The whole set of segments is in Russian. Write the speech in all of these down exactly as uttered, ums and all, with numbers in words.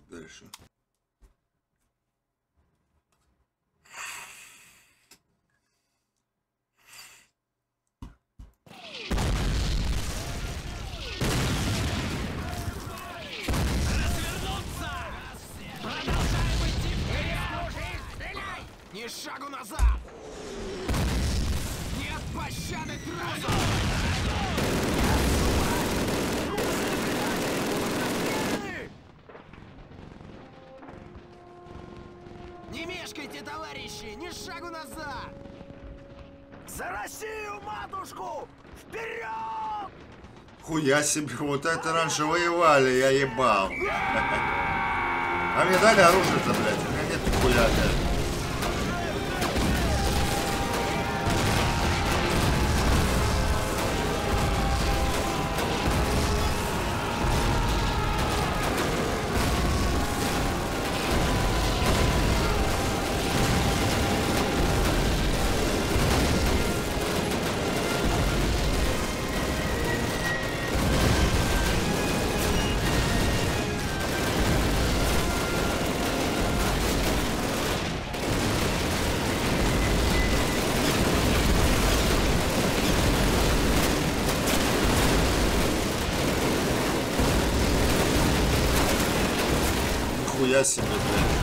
дальше. Ни шагу назад! Нет пощады трусу! Не мешкайте, товарищи! Ни шагу назад! За Россию, матушку! Вперед! Хуя себе, вот это раньше воевали, я ебал. А мне дали оружие-то, блядь, у меня нет хуя, блядь. Хуя себе, блядь.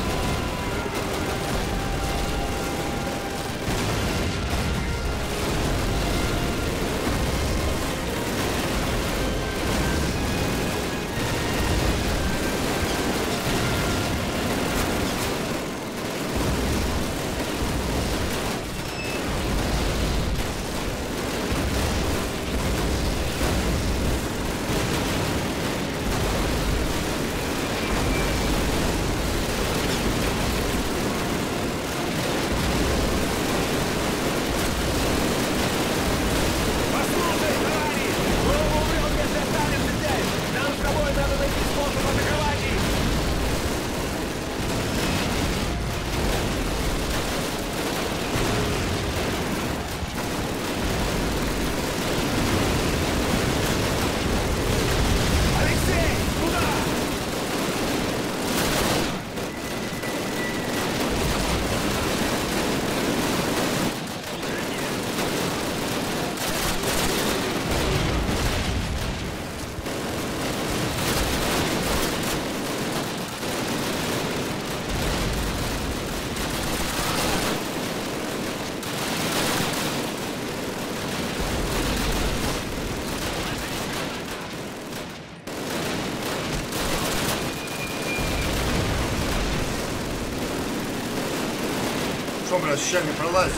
Что, блядь, ща не пролазит?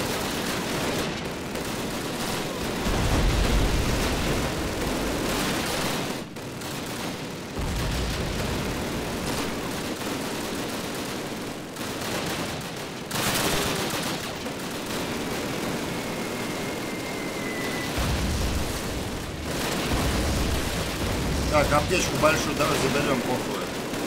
Так, аптечку большую давай заберем, похуй.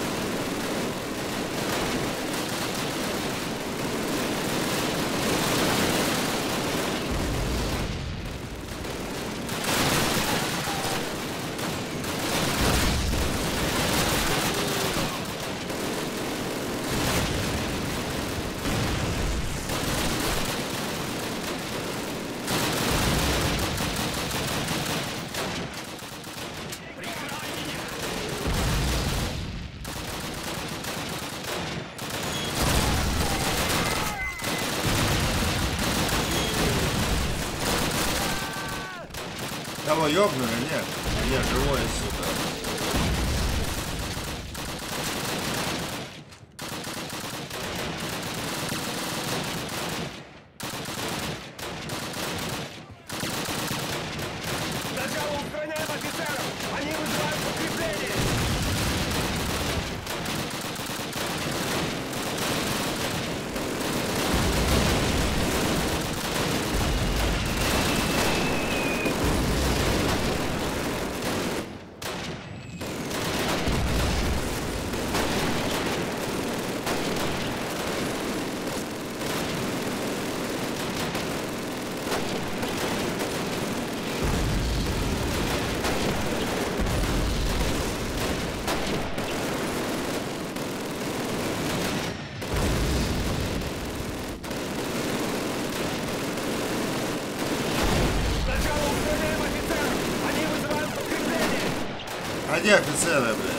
Кого ёбнули? Нет. Я живой, сука. Сначала устраняем офицеров! Они вызывают подкрепление! где офицеры, блядь?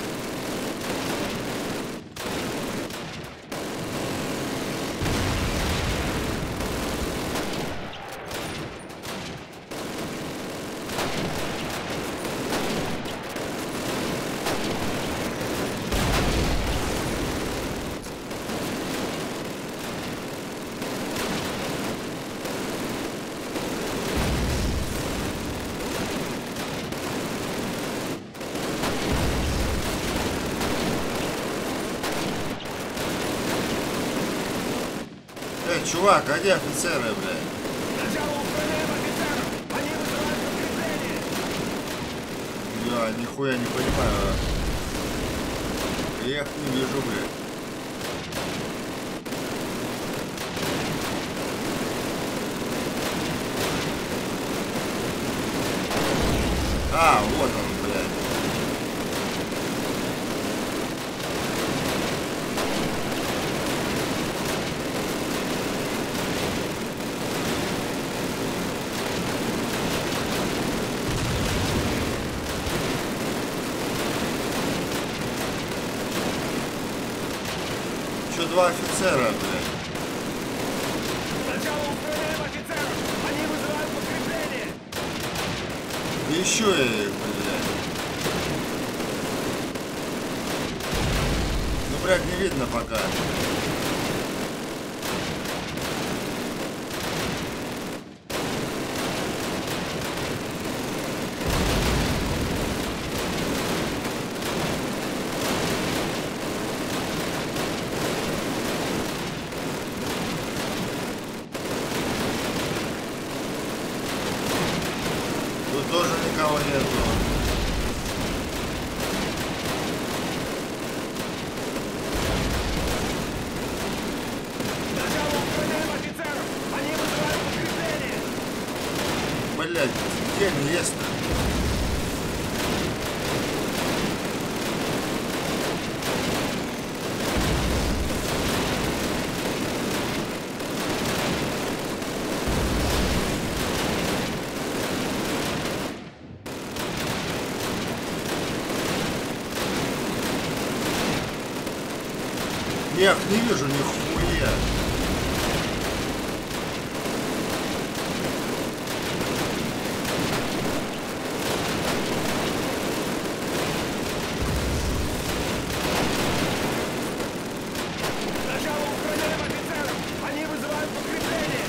Чувак, а где офицеры, блядь? Сначала устраняем офицеров! Они вызывают подкрепление! Я нихуя не понимаю. Я их не вижу, блядь. А, вот он, блядь. Два офицера, блядь. Сначала устраняем офицеров! Они вызывают подкрепление! Еще я их, блядь. Ну, блядь, не видно пока. Тоже никого нету. Сначала устраняем офицеров! Они вызывают подкрепление! Блядь, где место? Я их не вижу нихуя. Сначала устраняем офицеров! Они вызывают подкрепление!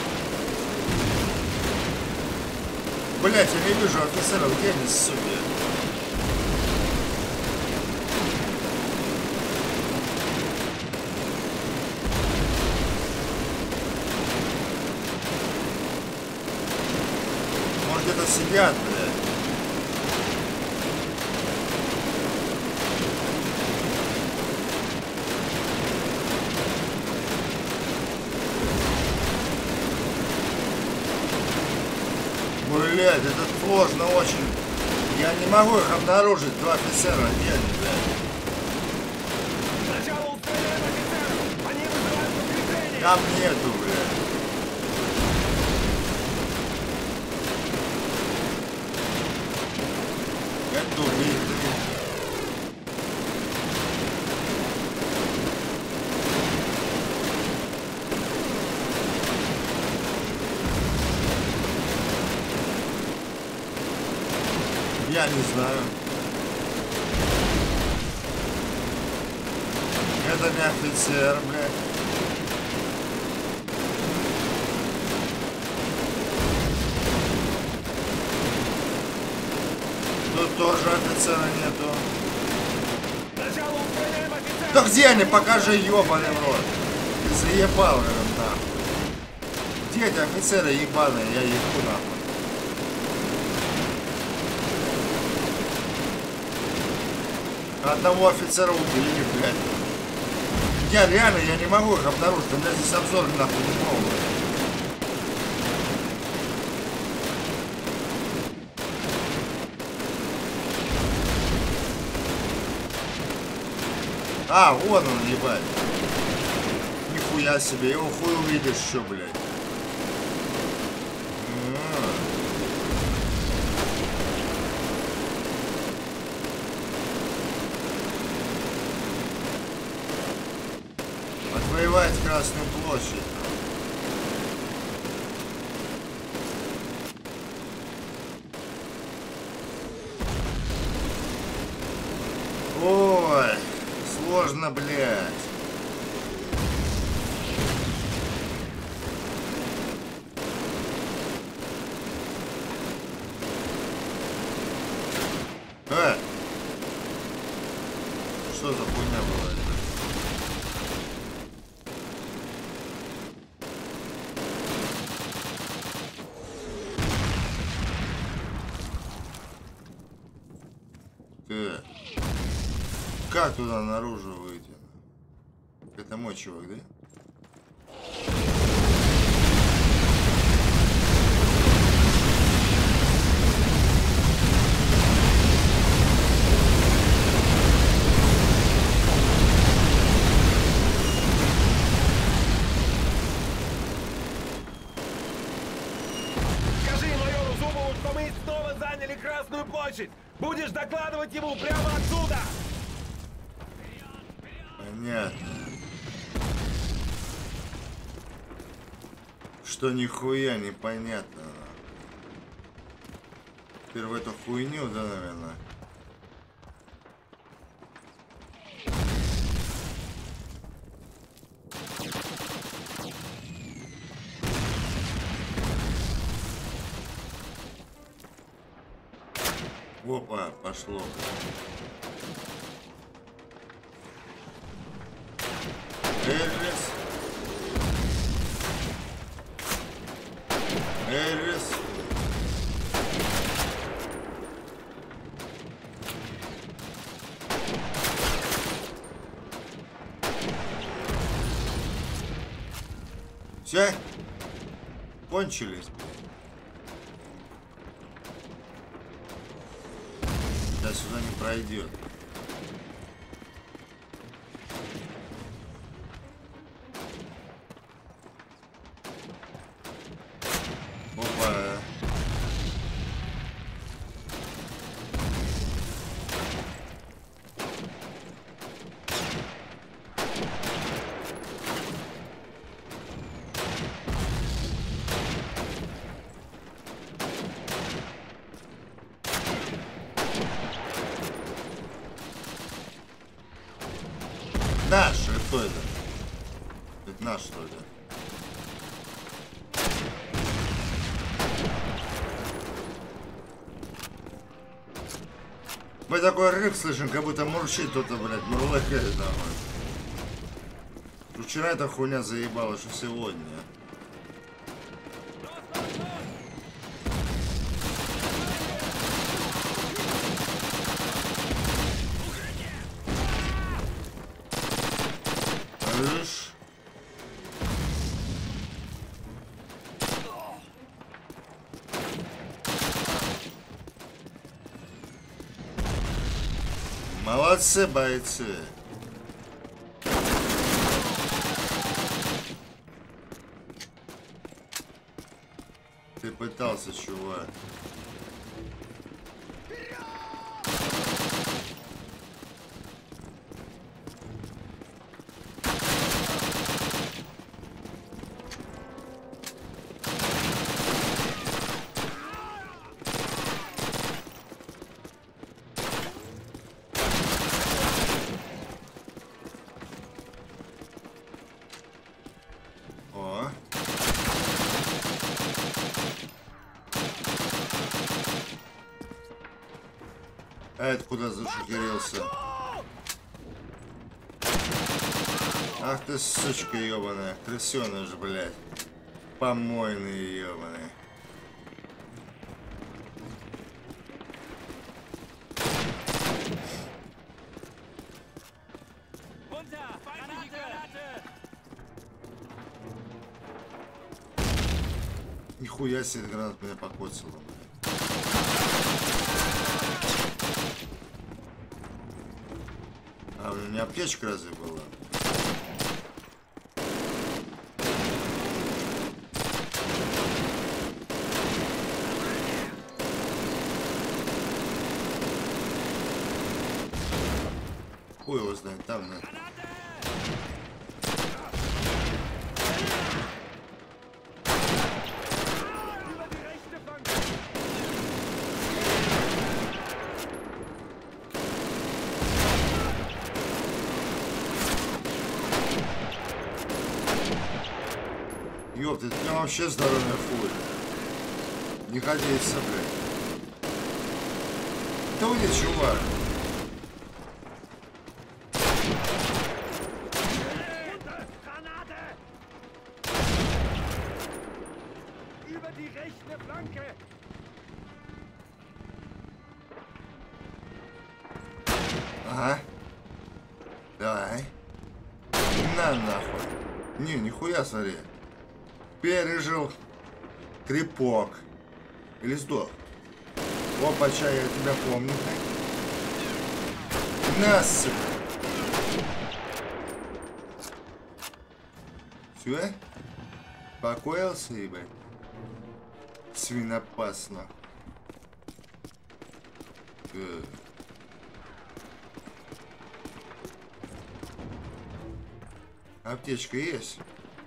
Блять, я не вижу офицеров, где они, сука? Может, где-то сидят, блядь. Блядь, это сложно очень. Я не могу их обнаружить, два офицера. Нет, блядь. Сначала устраняем офицеров! Они вызывают подкрепление! Там нету, блядь. Это убитый. Я не знаю. Это не офицер, блядь. Тут тоже офицера нету. Сначала устраняем офицеров! Да где они? Покажи, ёбаный в рот. Ты заебал, наверное, нахуй. Где эти офицеры ебаные? Я ебу нахуй. Одного офицера убили, блядь. Я реально, я не могу их обнаружить. У меня здесь обзор нахуй не могу. А, вон он, ебать. Нихуя себе, его хуй увидишь еще, блядь. Взорвать Красную площадь. Ой, сложно, блядь. Э! Что за хуйня была это? Э. Как туда наружу выйти? Это мой чувак, да? Скажи майору Зубову, что мы снова заняли Красную площадь! Будешь докладывать ему прямо отсюда! Понятно. Что нихуя непонятно. Теперь в эту хуйню, да, наверное. Опа, пошло. Эльвис. Эльвис. Все? Кончились. Да сюда не пройдет. Опа. Наш, кто это? Это наш, что ли? Мы такой рык слышим, как будто мурчит кто-то, блядь, мурлыкает нахуй. Вчера эта хуйня заебала, что сегодня. Слышь? Молодцы, бойцы. Ты пытался, чувак. О. А это куда зашухерился? Ах ты, сучка ебаная. Крысёныш, блядь. Помойный ебаный. Нихуя себе, гранат меня покоцала, блядь. А у меня аптечка разве была? Хуй его знает, там, да. Ёпта, это прям вообще здоровая фура. Не ходится, блядь. Да уйди, чувак. Ага. Давай. На нахуй. Не, нихуя, смотри. Пережил крепок. Или сдох. Опача, я тебя помню. Нас. Все? Покоился, ебать? Свинопасно. Э. Аптечка есть?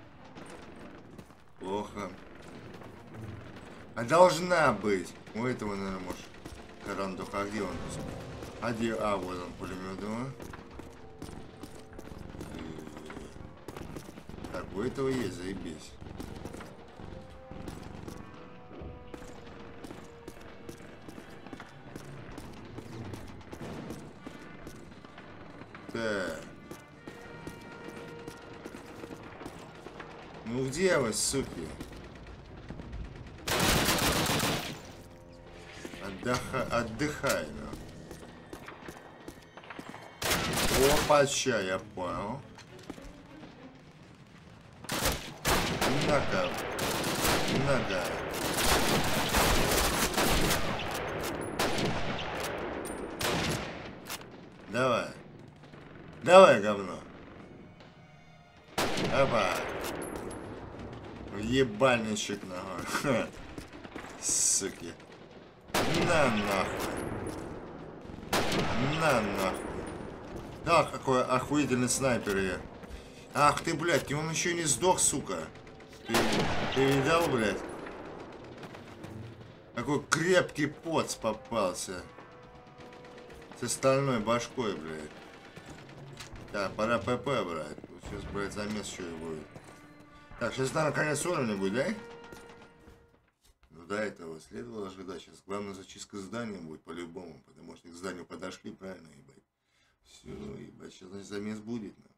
Плохо. А должна быть. У этого, наверное, может. Карандуха, а где он? А где? А, вот он, пулемет, да? Так, у этого есть, заебись. Так. Ну где вы, суки? Отдыхай, отдыхай, ну. Опача, я понял. Нога. Нога. Давай. Давай, говно. Опа. Ебальничек нахуй. Суки. На нахуй. На нахуй. Да, какой охуительный снайпер я. Ах ты, блядь, и он еще не сдох, сука. Ты, ты видал, блядь? Какой крепкий поц попался. С остальной башкой, блядь. Так, пора ПП брать. Сейчас, блядь, замес что и будет. Так, сейчас, наверное, конец уровня будет, да? Ну, до этого следовало ожидать. Сейчас главная зачистка здания будет по-любому. Потому что к зданию подошли, правильно, ебать. Все, ебать, сейчас, значит, замес будет.